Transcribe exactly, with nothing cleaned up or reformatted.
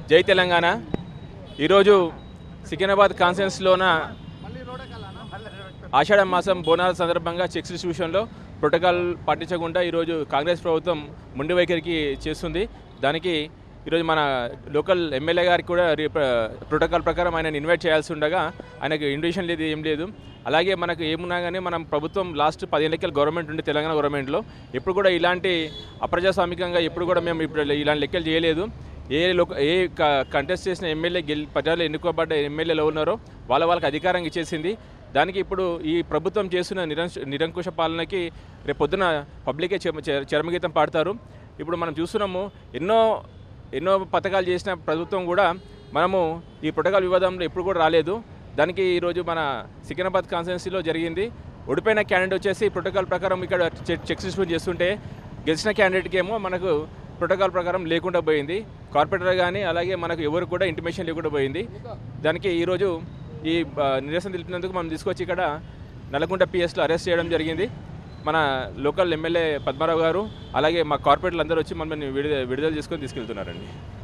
జై తెలంగాణ. ఈరోజు సికింద్రాబాద్ కాన్ఫరెన్స్లోన ఆషాఢ మాసం బోనాల సందర్భంగా చెక్స్ డిస్ట్రిబ్యూషన్లో ప్రోటోకాల్ పాటించకుండా ఈరోజు కాంగ్రెస్ ప్రభుత్వం మొండి వైఖరికి చేస్తుంది. దానికి ఈరోజు మన లోకల్ ఎమ్మెల్యే గారికి కూడా ప్రోటోకాల్ ప్రకారం ఆయన ఇన్వైట్ చేయాల్సి ఉండగా ఆయనకు ఇన్విటేషన్ లేదు, ఏం లేదు. అలాగే మనకు ఏమున్నా కానీ మనం ప్రభుత్వం లాస్ట్ పదిహేను గవర్నమెంట్ ఉండి తెలంగాణ గవర్నమెంట్లో ఎప్పుడు కూడా ఇలాంటి అప్రజాస్వామికంగా ఎప్పుడు కూడా మేము ఇప్పుడు ఇలాంటి లెక్కలు చేయలేదు. ఏ లోక ఏ కంటెస్ట్ చేసిన ఎమ్మెల్యే గెలి ప్రజలు ఎన్నుకోబడ్డ ఎమ్మెల్యేలు ఉన్నారో వాళ్ళ వాళ్ళకి అధికారం ఇచ్చేసింది. దానికి ఇప్పుడు ఈ ప్రభుత్వం చేస్తున్న నిరం నిరంకుశ పాలనకి రేపు పొద్దున పబ్లికే చరమగీతం పాడతారు. ఇప్పుడు మనం చూస్తున్నాము, ఎన్నో ఎన్నో పథకాలు చేసిన ప్రభుత్వం కూడా మనము ఈ ప్రోటోకాల్ వివాదంలో ఎప్పుడు కూడా రాలేదు. దానికి ఈరోజు మన సికింద్రాబాద్ కాన్స్టిట్యున్సీలో జరిగింది. ఓడిపోయిన క్యాండిడేట్ వచ్చేసి ప్రోటోకాల్ ప్రకారం ఇక్కడ చెక్ డిస్ట్రిబ్యూట్ చేస్తుంటే గెలిచిన క్యాండిడేట్కి ఏమో మనకు ప్రోటోకాల్ ప్రకారం లేకుండా పోయింది. కార్పొరేటర్ కానీ అలాగే మనకు ఎవరు కూడా ఇంటిమేషన్ లేకుండా పోయింది. దానికి ఈరోజు ఈ నిరసన తెలిపినందుకు మనం తీసుకొచ్చి ఇక్కడ నల్గొండ పిఎస్లో అరెస్ట్ చేయడం జరిగింది. మన లోకల్ ఎమ్మెల్యే పద్మారావు గారు అలాగే మా కార్పొరేటర్లు అందరూ వచ్చి మమ్మల్ని విడుదల విడుదల చేసుకొని తీసుకెళ్తున్నారండి.